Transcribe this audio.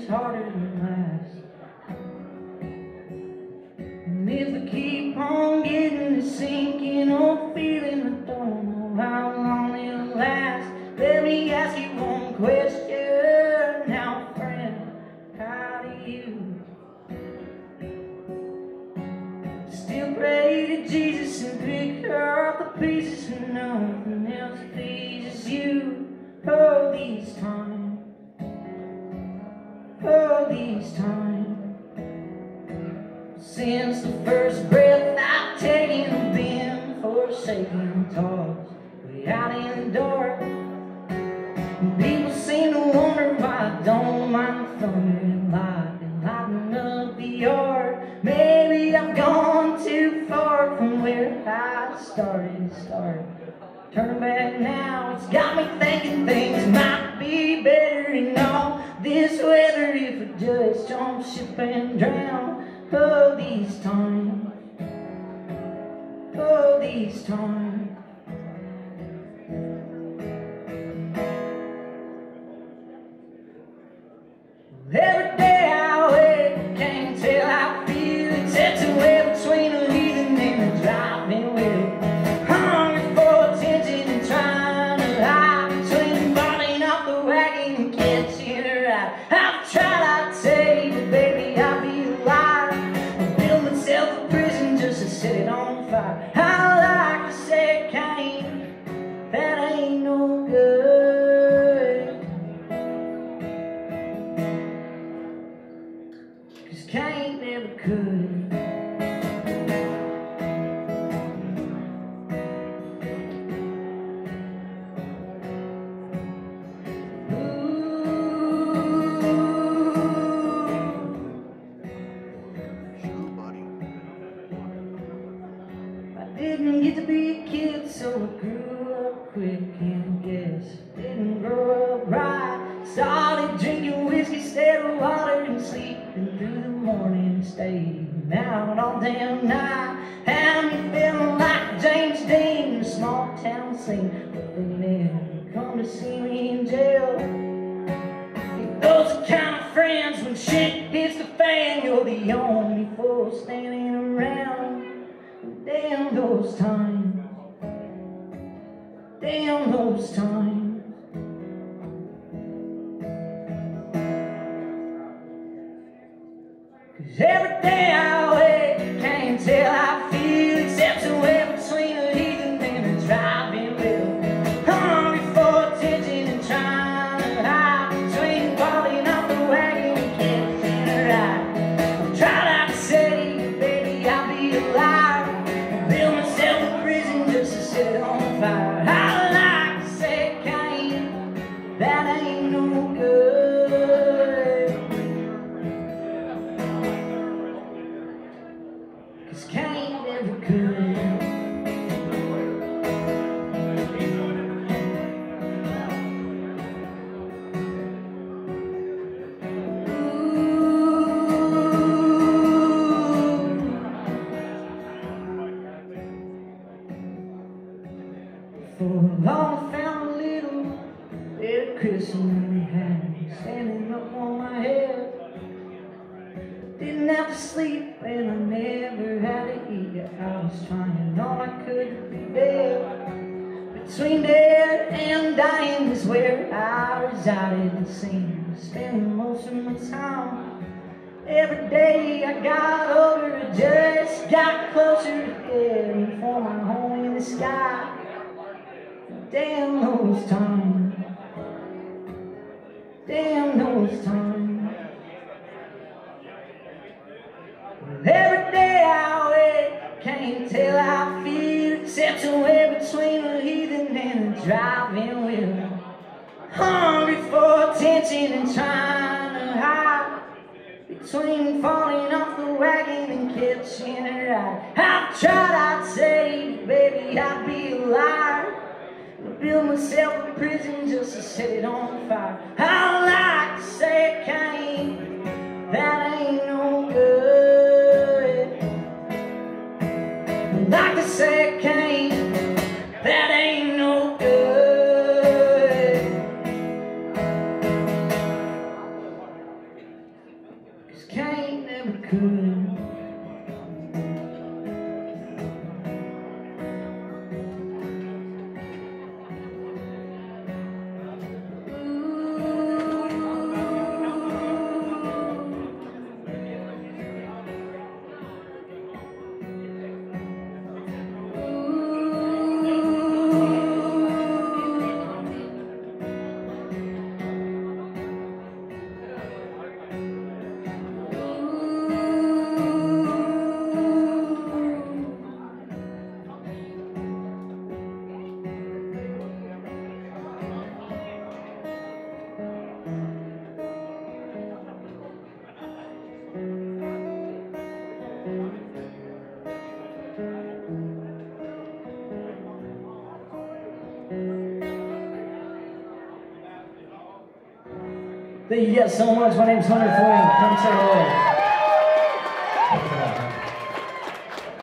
harder than last. And if I keep on getting this sinking old feeling, I don't know how long it'll last. Let me ask you one question now, friend, how do you still pray to Jesus and pick up the pieces and nothing else pleases you? Oh, these times, oh, these times, since the first breath I've taken, I've been forsaken, tossed way out in the dark. People seem to wonder why I don't mind thunder and lighting up the yard. Maybe I've gone too far from where I started. Turn back now, it's got me thinking things might be better in all this weather if I just jump ship and drown. Oh, these times, oh, these times. Every day I wait, can't tell how I feel, except somewhere between a heathen and a driving wheel. Hungry for attention and trying to hide between falling off the wagon and catching a ride. I've tried, I'd say, but baby, I'll be alive. I built myself a prison just to set it on fire. I like to say, Cain, that ain't no good. Cain never could. I didn't get to be a kid, so I grew up quick and guess didn't grow up right. Started drinking whiskey instead of water and sleeping through the morning, staying out all damn night. Had me feeling like James Dean in a small town scene, but they never come to see me in jail. Those are kind of friends, when shit hits the fan, you're the only fool standing around. Damn those times, damn those times. 'Cause every day I wait, can't tell how I feel, except somewhere between a heathen and a driving wheel. Hungry for attention and trying to hide between falling off the wagon and catching a ride. I've tried not to say, baby, I'll be alive. I built myself a prison just to set it on fire. I like to say, Cain, that ain't no good. 'Cause Cain never could. For long I found a little bit of Christmas hand standing up on my head. Didn't have to sleep and I never had to eat. I was trying all I could to be dead. Between dead and dying is where I resided and seemed to spend most of my time. Every day I got older, I just got closer to heading for my home in the sky. Damn those times, damn those times. Every day I wait, can't tell how I feel, except somewhere between a heathen and a driving wheel. Hungry for attention and trying to hide between falling off the wagon and catching a ride. I've tried, I'd say, baby, I'd be alive. I built myself a prison just to set it on fire. I like to say, Cain, that ain't no good. I like to say, Cain, that ain't no good. Thank you guys so much. My name's Hunter Flynn. Come say hello.